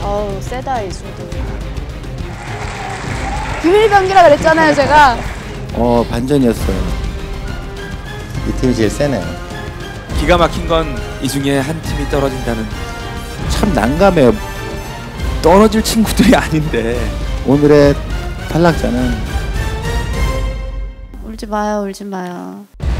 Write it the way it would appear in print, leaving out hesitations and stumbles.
어우 세다 이 수도. 비밀병기라 그랬잖아요 제가. 반전이었어요. 이 팀이 제일 세네요. 기가 막힌 건 이 중에 한 팀이 떨어진다는. 참 난감해요. 떨어질 친구들이 아닌데. 오늘의 탈락자는 울지 마요 울지 마요.